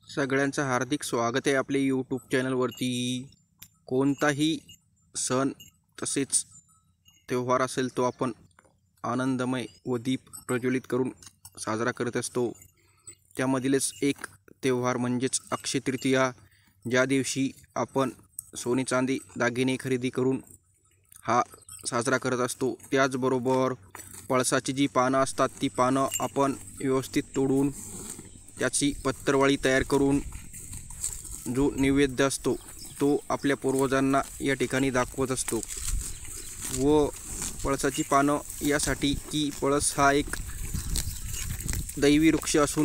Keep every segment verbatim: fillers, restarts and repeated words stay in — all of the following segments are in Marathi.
सगळ्यांचं हार्दिक स्वागत आहे आपले यूट्यूब चॅनलवरती। कोणताही सण तसेच त्यौहार असेल तो आपण आनंदमय व दीप प्रज्वलित करून साजरा करत असतो। त्यामधीलच एक त्यौहार म्हणजेच अक्षय तृतीया, ज्या दिवशी आपण सोने चांदी दागिने खरेदी करून हा साजरा करत असतो। त्याचबरोबर पळसाची जी पानं असतात ती पानं आपण व्यवस्थित तोडून त्याची पत्रवाळी तयार करून जो नैवेद्य असतो तो आपल्या पूर्वजांना या ठिकाणी दाखवत असतो। व पळसाची पानं यासाठी की पळस हा एक दैवी वृक्ष असून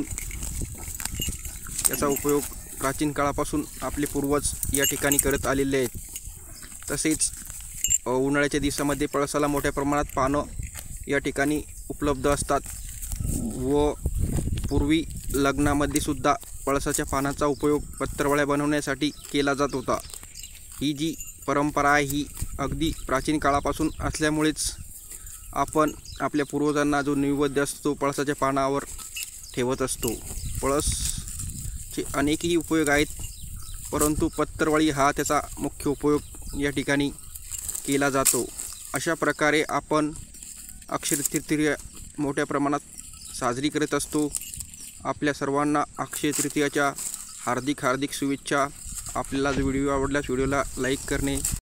याचा उपयोग प्राचीन काळापासून आपले पूर्वज या ठिकाणी करत आलेले आहेत। तसेच उन्हाळ्याच्या दिवसामध्ये पळसाला मोठ्या प्रमाणात पानं या ठिकाणी उपलब्ध असतात व पूर्वी लग्नामध्ये सुद्धा पळसाच्या पानाचा उपयोग पत्रवळ्या बनवण्यासाठी केला जात होता। ही जी परंपरा आहे ही अगदी प्राचीन काळापासून असल्यामुळेच आपण आपल्या पूर्वजांना जो नैवेद्य असतो पळसाच्या पानावर ठेवत असतो। पळसचे अनेकही उपयोग आहेत, परंतु पत्रवळी हा त्याचा मुख्य उपयोग या ठिकाणी केला जातो। अशा प्रकारे आपण अक्षय तृतीया मोठ्या प्रमाणात साजरी करत असतो। आपल्या सर्वांना अक्षय तृतीयाच्या हार्दिक हार्दिक शुभेच्छा। आपल्याला जो व्हिडिओ आवडल्यास व्हिडिओला लाईक करणे